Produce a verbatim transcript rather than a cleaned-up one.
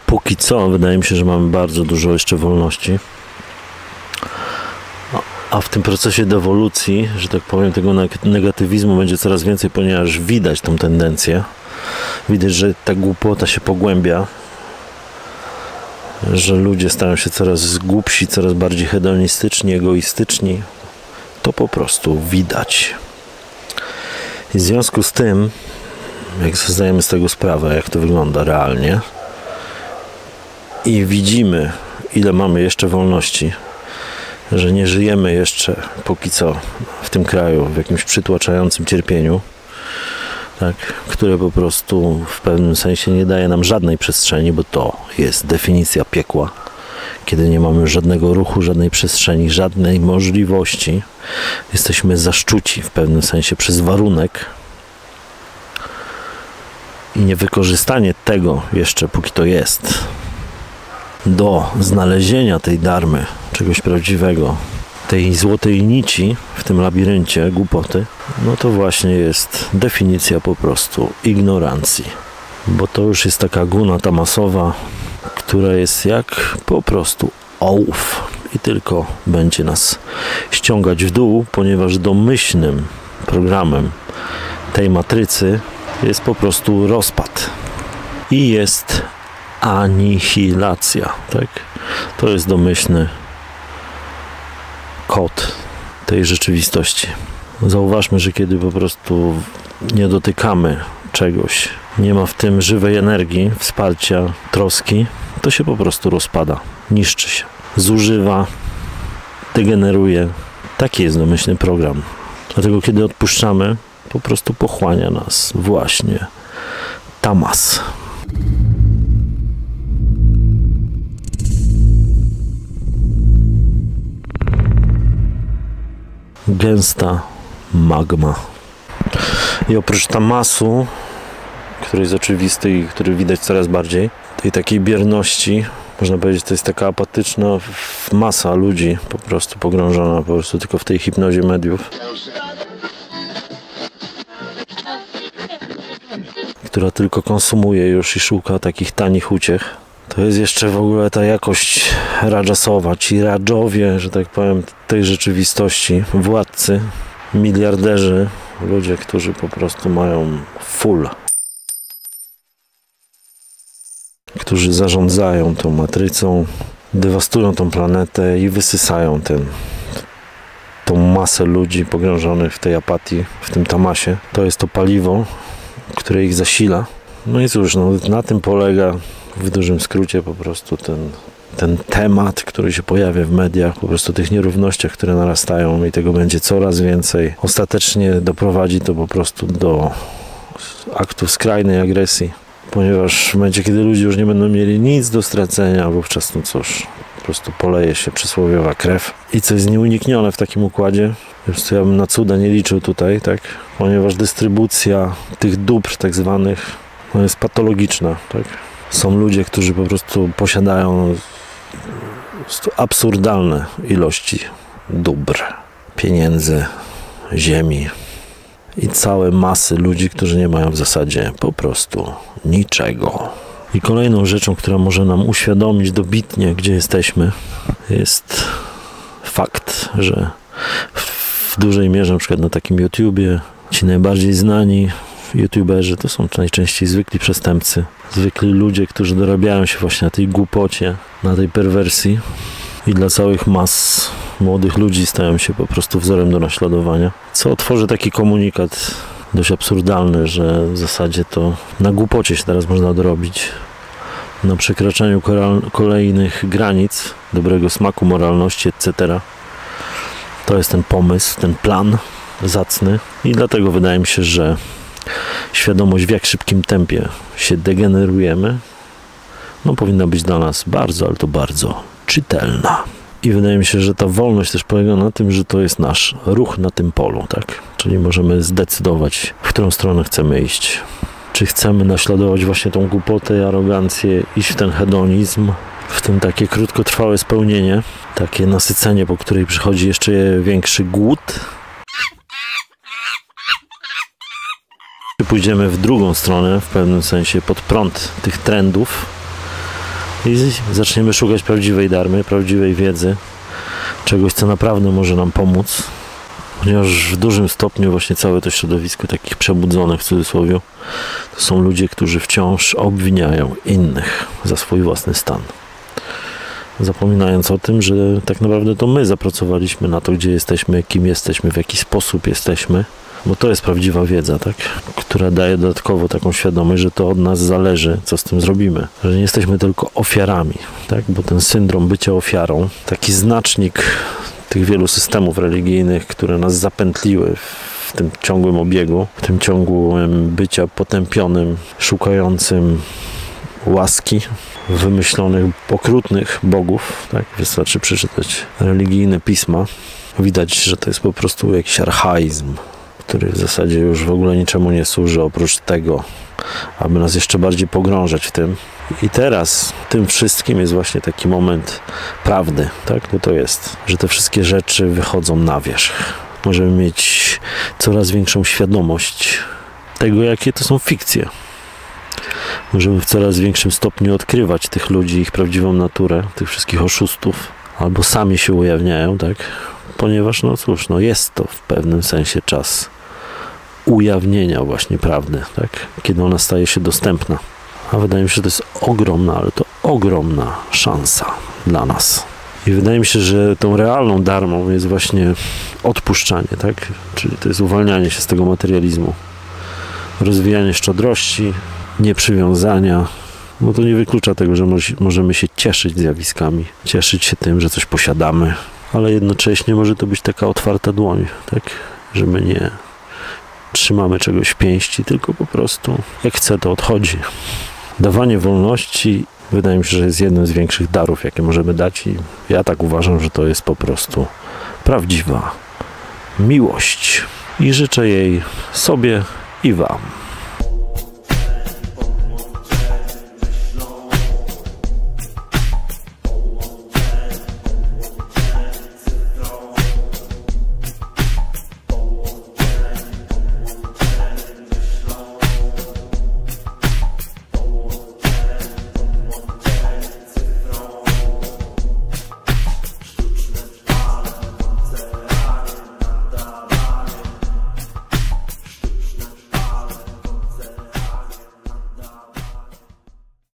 póki co wydaje mi się, że mamy bardzo dużo jeszcze wolności. A w tym procesie dewolucji, że tak powiem, tego negatywizmu będzie coraz więcej, ponieważ widać tą tendencję. Widać, że ta głupota się pogłębia, że ludzie stają się coraz głupsi, coraz bardziej hedonistyczni, egoistyczni. To po prostu widać. I w związku z tym, jak sobie zdajemy z tego sprawę, jak to wygląda realnie i widzimy, ile mamy jeszcze wolności, że nie żyjemy jeszcze póki co w tym kraju w jakimś przytłaczającym cierpieniu, tak, które po prostu w pewnym sensie nie daje nam żadnej przestrzeni, bo to jest definicja piekła, kiedy nie mamy żadnego ruchu, żadnej przestrzeni, żadnej możliwości. Jesteśmy zaszczuci w pewnym sensie przez warunek i niewykorzystanie tego jeszcze, póki to jest, do znalezienia tej dharmy, czegoś prawdziwego, tej złotej nici w tym labiryncie głupoty, no to właśnie jest definicja po prostu ignorancji. Bo to już jest taka guna tamasowa, która jest jak po prostu ołów i tylko będzie nas ściągać w dół, ponieważ domyślnym programem tej matrycy jest po prostu rozpad i jest anihilacja, tak? To jest domyślny kod tej rzeczywistości. Zauważmy, że kiedy po prostu nie dotykamy czegoś, nie ma w tym żywej energii, wsparcia, troski, to się po prostu rozpada, niszczy się, zużywa, degeneruje. Taki jest domyślny program. Dlatego kiedy odpuszczamy, po prostu pochłania nas właśnie tamas. Gęsta magma. I oprócz tamasu, który jest oczywisty i który widać coraz bardziej, tej takiej bierności, można powiedzieć, to jest taka apatyczna masa ludzi, po prostu pogrążona po prostu tylko w tej hipnozie mediów, która tylko konsumuje już i szuka takich tanich uciech. To jest jeszcze w ogóle ta jakość rajasowa, ci radżowie, że tak powiem, tej rzeczywistości, władcy, miliarderzy, ludzie, którzy po prostu mają full, którzy zarządzają tą matrycą, dewastują tą planetę i wysysają ten, tą masę ludzi pogrążonych w tej apatii, w tym tamasie. To jest to paliwo, które ich zasila. No i cóż, no, na tym polega w dużym skrócie po prostu ten, ten temat, który się pojawia w mediach, po prostu tych nierównościach, które narastają i tego będzie coraz więcej. Ostatecznie doprowadzi to po prostu do aktów skrajnej agresji, ponieważ w momencie, kiedy ludzie już nie będą mieli nic do stracenia, wówczas no cóż, po prostu poleje się przysłowiowa krew. I co jest nieuniknione w takim układzie, wiesz co, ja bym na cuda nie liczył tutaj, tak, ponieważ dystrybucja tych dóbr tak zwanych no jest patologiczna, tak. Są ludzie, którzy po prostu posiadają absurdalne ilości dóbr, pieniędzy, ziemi i całe masy ludzi, którzy nie mają w zasadzie po prostu niczego. I kolejną rzeczą, która może nam uświadomić dobitnie, gdzie jesteśmy, jest fakt, że w dużej mierze, na przykład na takim YouTubie, ci najbardziej znani YouTuberzy to są najczęściej zwykli przestępcy, zwykli ludzie, którzy dorabiają się właśnie na tej głupocie, na tej perwersji i dla całych mas młodych ludzi stają się po prostu wzorem do naśladowania. Co tworzy taki komunikat dość absurdalny, że w zasadzie to na głupocie się teraz można dorobić, na przekraczaniu kolejnych granic dobrego smaku, moralności, et cetera. To jest ten pomysł, ten plan zacny i dlatego wydaje mi się, że świadomość, w jak szybkim tempie się degenerujemy, no powinna być dla nas bardzo, ale to bardzo czytelna. I wydaje mi się, że ta wolność też polega na tym, że to jest nasz ruch na tym polu, tak? Czyli możemy zdecydować, w którą stronę chcemy iść. Czy chcemy naśladować właśnie tą głupotę i arogancję, iść w ten hedonizm, w tym takie krótkotrwałe spełnienie, takie nasycenie, po której przychodzi jeszcze większy głód. Czy pójdziemy w drugą stronę, w pewnym sensie pod prąd tych trendów, i zaczniemy szukać prawdziwej dharmy, prawdziwej wiedzy, czegoś, co naprawdę może nam pomóc, ponieważ w dużym stopniu właśnie całe to środowisko takich przebudzonych w cudzysłowie to są ludzie, którzy wciąż obwiniają innych za swój własny stan, zapominając o tym, że tak naprawdę to my zapracowaliśmy na to, gdzie jesteśmy, kim jesteśmy, w jaki sposób jesteśmy, bo to jest prawdziwa wiedza, tak? Która daje dodatkowo taką świadomość, że to od nas zależy, co z tym zrobimy, że nie jesteśmy tylko ofiarami, tak? Bo ten syndrom bycia ofiarą, taki znacznik tych wielu systemów religijnych, które nas zapętliły w tym ciągłym obiegu, w tym ciągłym bycia potępionym, szukającym łaski, wymyślonych, okrutnych bogów, tak? Wystarczy przeczytać religijne pisma. Widać, że to jest po prostu jakiś archaizm, który w zasadzie już w ogóle niczemu nie służy, oprócz tego, aby nas jeszcze bardziej pogrążać w tym. I teraz tym wszystkim jest właśnie taki moment prawdy, tak? Bo to jest, że te wszystkie rzeczy wychodzą na wierzch. Możemy mieć coraz większą świadomość tego, jakie to są fikcje. Możemy w coraz większym stopniu odkrywać tych ludzi, ich prawdziwą naturę, tych wszystkich oszustów, albo sami się ujawniają, tak? Ponieważ, no cóż, no jest to w pewnym sensie czas ujawnienia właśnie prawdy, tak? Kiedy ona staje się dostępna. A wydaje mi się, że to jest ogromna, ale to ogromna szansa dla nas. I wydaje mi się, że tą realną dharmą jest właśnie odpuszczanie, tak? Czyli to jest uwalnianie się z tego materializmu. Rozwijanie szczodrości, nieprzywiązania, bo to nie wyklucza tego, że możemy się cieszyć zjawiskami, cieszyć się tym, że coś posiadamy, ale jednocześnie może to być taka otwarta dłoń, tak? Że my nie trzymamy czegoś w pięści, tylko po prostu jak chce, to odchodzi. Dawanie wolności wydaje mi się, że jest jednym z większych darów, jakie możemy dać, i ja tak uważam, że to jest po prostu prawdziwa miłość i życzę jej sobie i wam.